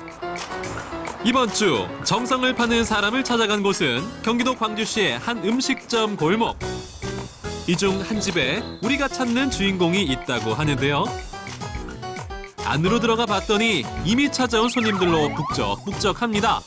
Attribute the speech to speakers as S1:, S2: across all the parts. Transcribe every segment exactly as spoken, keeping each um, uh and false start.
S1: 이번 주 정성을 파는 사람을 찾아간 곳은 경기도 광주시의 한 음식점 골목. 이 중 한 집에 우리가 찾는 주인공이 있다고 하는데요. 안으로 들어가 봤더니 이미 찾아온 손님들로 북적북적합니다.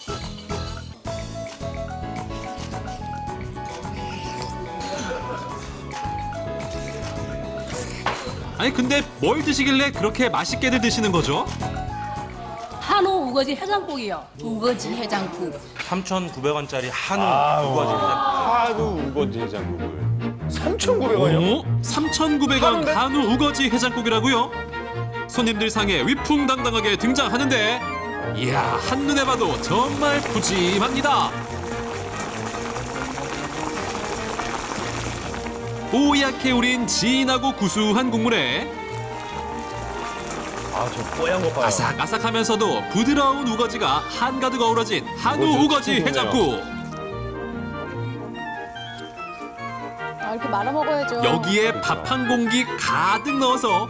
S1: 아니 근데 뭘 드시길래 그렇게 맛있게들 드시는 거죠?
S2: 한우 우거지 해장국이요.
S3: 우거지 해장국.
S4: 삼천구백 원짜리 한우 우거지 해장국.
S5: 한우 우거지 해장국을. 삼천구백 원이요?
S1: 오? 삼천구백 원
S5: 한우인데?
S1: 한우 우거지 해장국이라고요? 손님들 상에 위풍당당하게 등장하는데 이야 한눈에 봐도 정말 푸짐합니다. 뽀얗게 우린 진하고 구수한 국물에
S5: 아, 저 뽀얀 거 봐요.
S1: 아삭아삭하면서도 부드러운 우거지가 한가득 어우러진 한우
S5: 우거지
S1: 우거지
S5: 최고네요.
S1: 해장국.
S2: 아, 이렇게 말아 먹어야죠.
S1: 여기에 밥 한 공기 가득 넣어서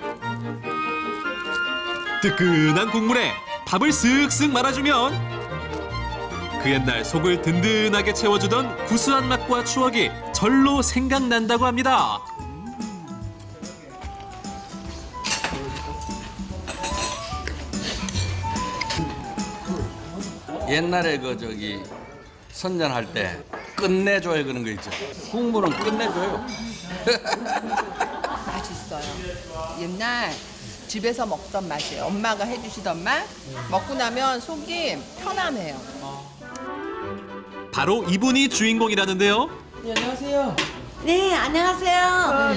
S1: 뜨끈한 국물에 밥을 쓱쓱 말아주면 그 옛날 속을 든든하게 채워주던 구수한 맛과 추억이 절로 생각난다고 합니다.
S6: 옛날에 그 저기 선전할 때 끝내줘요 그런 거 있죠. 국물은 끝내줘요.
S3: 맛있어요. 옛날 집에서 먹던 맛이에요. 엄마가 해주시던 맛. 먹고 나면 속이 편안해요.
S1: 바로 이분이 주인공이라는데요.
S7: 네, 안녕하세요.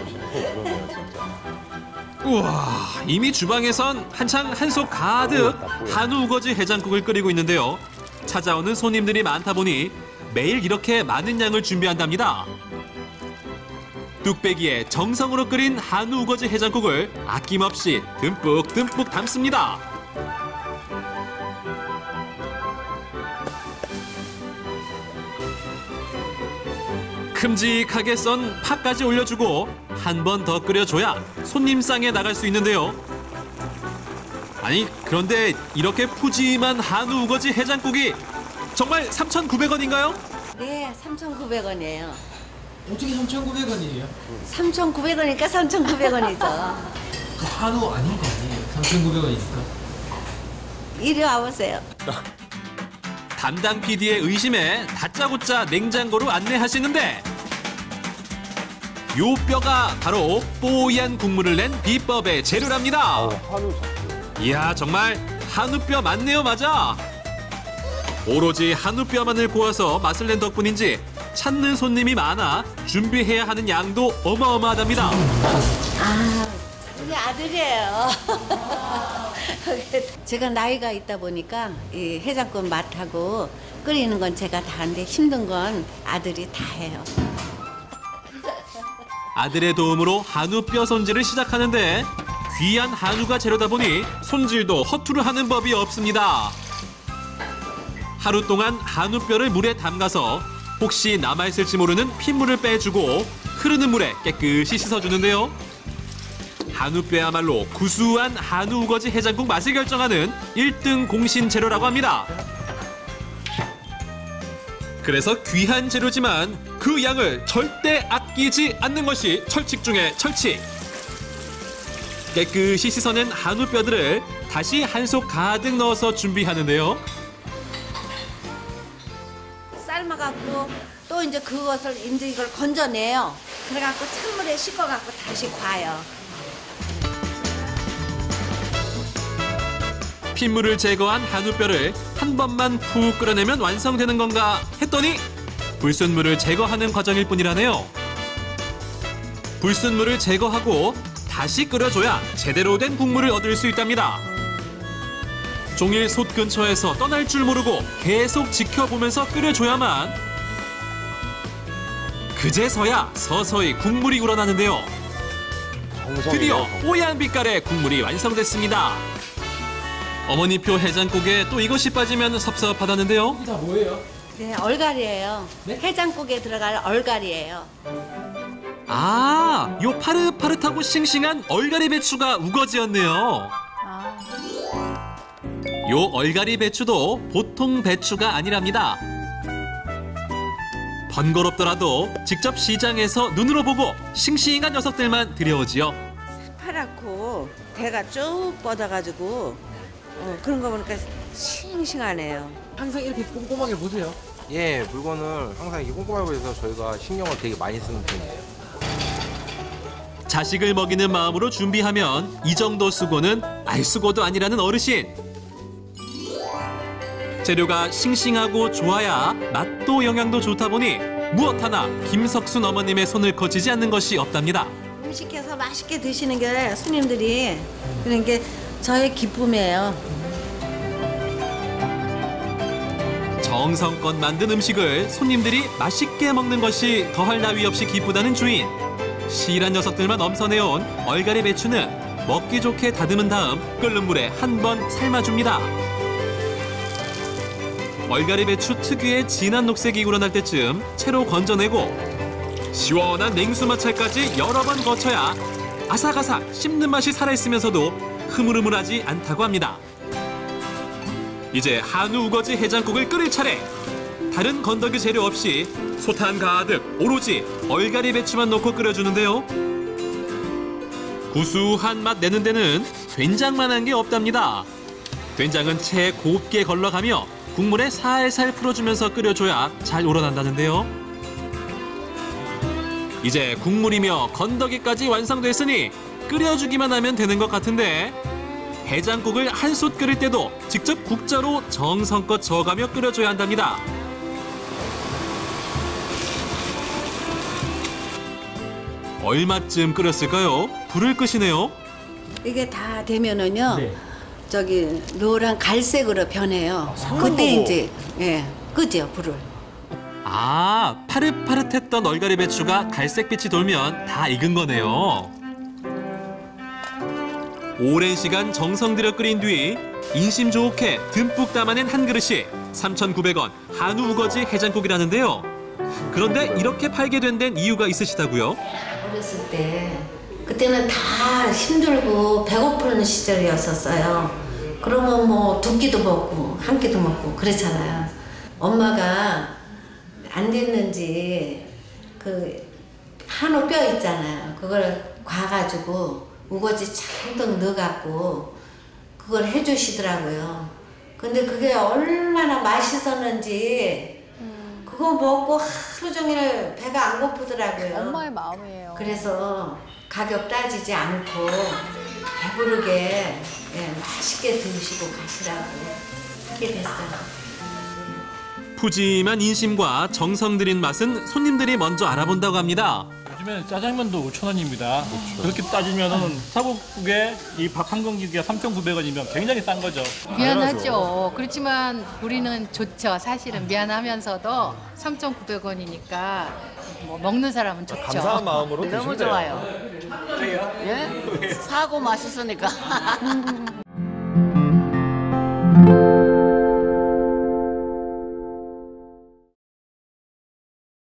S1: 우와, 이미 주방에선 한창 한솥 가득 한우 우거지 해장국을 끓이고 있는데요. 찾아오는 손님들이 많다 보니 매일 이렇게 많은 양을 준비한답니다. 뚝배기에 정성으로 끓인 한우 우거지 해장국을 아낌없이 듬뿍듬뿍 담습니다. 큼직하게 썬 파까지 올려주고 한 번 더 끓여줘야 손님 상에 나갈 수 있는데요. 아니 그런데 이렇게 푸짐한 한우 우거지 해장국이 정말 삼천구백 원인가요?
S7: 네, 삼천구백 원이에요.
S8: 어떻게 삼천구백 원이에요?
S7: 삼천구백 원이니까 삼천구백 원이죠.
S8: 그 한우 아닌 거 아니에요? 삼천구백 원이니까.
S7: 이리 와보세요.
S1: 담당 피디의 의심에 다짜고짜 냉장고로 안내하시는데 요 뼈가 바로 뽀얀 국물을 낸 비법의 재료랍니다.
S5: 한우 잡채.
S1: 이야 정말 한우뼈 맞네요 맞아. 오로지 한우뼈만을 구워서 맛을 낸 덕분인지 찾는 손님이 많아 준비해야 하는 양도 어마어마하답니다.
S7: 아, 우리 아들이에요. 제가 나이가 있다 보니까 이 해장국 맛하고 끓이는 건 제가 다 하는데 힘든 건 아들이 다 해요.
S1: 아들의 도움으로 한우뼈 손질을 시작하는데 귀한 한우가 재료다 보니 손질도 허투루 하는 법이 없습니다. 하루 동안 한우뼈를 물에 담가서 혹시 남아있을지 모르는 핏물을 빼주고 흐르는 물에 깨끗이 씻어주는데요. 한우뼈야말로 구수한 한우 우거지 해장국 맛을 결정하는 일 등 공신 재료라고 합니다. 그래서 귀한 재료지만 그 양을 절대 아끼지 않는 것이 철칙 중의 철칙. 깨끗이 씻어낸 한우뼈들을 다시 한솥 가득 넣어서 준비하는데요.
S7: 삶아갖고 또 이제 그것을 이제 이걸 건져내요. 그래갖고 찬물에 씻어갖고 다시 과요.
S1: 핏물을 제거한 한우뼈를 한 번만 푹 끓여내면 완성되는 건가 했더니 불순물을 제거하는 과정일 뿐이라네요. 불순물을 제거하고 다시 끓여줘야 제대로 된 국물을 얻을 수 있답니다. 종일 솥 근처에서 떠날 줄 모르고 계속 지켜보면서 끓여줘야만 그제서야 서서히 국물이 우러나는데요. 드디어 뽀얀 빛깔의 국물이 완성됐습니다. 어머니표 해장국에 또 이것이 빠지면 섭섭하다는데요.
S8: 이게 다 뭐예요?
S7: 네, 얼갈이에요.
S8: 네?
S7: 해장국에 들어갈 얼갈이에요.
S1: 아, 요 파릇파릇하고 싱싱한 얼갈이 배추가 우거지였네요.
S2: 아.
S1: 요 얼갈이 배추도 보통 배추가 아니랍니다. 번거롭더라도 직접 시장에서 눈으로 보고 싱싱한 녀석들만 들여오지요.
S7: 파랗고 대가 쭉 뻗어가지고 어, 그런 거 보니까 싱싱하네요.
S8: 항상 이렇게 꼼꼼하게 보세요.
S9: 예, 물건을 항상 이렇게 꼼꼼하게 해서 저희가 신경을 되게 많이 쓰는 편이에요.
S1: 자식을 먹이는 마음으로 준비하면 이 정도 수고는 알수고도 아니라는 어르신. 재료가 싱싱하고 좋아야 맛도 영양도 좋다 보니 무엇 하나 김석순 어머님의 손을 거치지 않는 것이 없답니다.
S7: 음식해서 맛있게 드시는 게 손님들이 그런 게 저의 기쁨이에요.
S1: 정성껏 만든 음식을 손님들이 맛있게 먹는 것이 더할 나위 없이 기쁘다는 주인. 실한 녀석들만 엄선해온 얼갈이 배추는 먹기 좋게 다듬은 다음 끓는 물에 한 번 삶아줍니다. 얼갈이 배추 특유의 진한 녹색이 우러날 때쯤 채로 건져내고 시원한 냉수 마찰까지 여러 번 거쳐야 아삭아삭 씹는 맛이 살아있으면서도 흐물흐물하지 않다고 합니다. 이제 한우 우거지 해장국을 끓일 차례. 다른 건더기 재료 없이 소탄 가득 오로지 얼갈이 배추만 넣고 끓여주는데요. 구수한 맛 내는 데는 된장만한 게 없답니다. 된장은 채 곱게 걸러가며 국물에 살살 풀어주면서 끓여줘야 잘 우러난다는데요. 이제 국물이며 건더기까지 완성됐으니 끓여주기만 하면 되는 것 같은데 해장국을 한 솥 끓일 때도 직접 국자로 정성껏 저어가며 끓여줘야 한답니다. 얼마쯤 끓였을까요? 불을 끄시네요.
S7: 이게 다 되면은요.
S8: 네.
S7: 저기 노란 갈색으로 변해요. 그때 이제 예 끄죠 불을.
S1: 아, 파릇파릇했던 얼갈이 배추가 갈색빛이 돌면 다 익은 거네요. 오랜 시간 정성 들여 끓인 뒤 인심 좋게 듬뿍 담아낸 한 그릇이 삼천구백 원 한우 우거지 해장국이라는데요. 그런데 이렇게 팔게 된 데는 이유가 있으시다고요?
S7: 어렸을 때 그때는 다 힘들고 배고프는 시절이었었어요. 그러면 뭐 두 끼도 먹고 한 끼도 먹고 그랬잖아요. 엄마가 안 됐는지 그 한우 뼈 있잖아요. 그걸 과가지고 우거지 잔뜩 넣어갖고 그걸 해주시더라고요. 근데 그게 얼마나 맛있었는지 그거 먹고 하루 종일 배가 안 고프더라고요.
S2: 엄마의 마음이에요.
S7: 그래서 가격 따지지 않고 배부르게 예, 맛있게 드시고 가시라고 하게 됐어요.
S1: 푸짐한 인심과 정성 들인 맛은 손님들이 먼저 알아본다고 합니다.
S10: 요즘에 짜장면도 오천 원입니다. 그렇게 따지면은 사국국에 이 밥 한 공기가 삼천구백 원이면 굉장히 싼 거죠.
S11: 미안하죠. 그렇지만 우리는 좋죠. 사실은 미안하면서도 삼천구백 원이니까 뭐 먹는 사람은 좋죠.
S5: 감사한 마음으로
S11: 너무
S5: 드시면 돼요.
S11: 좋아요.
S12: 예? 사고 맛있으니까.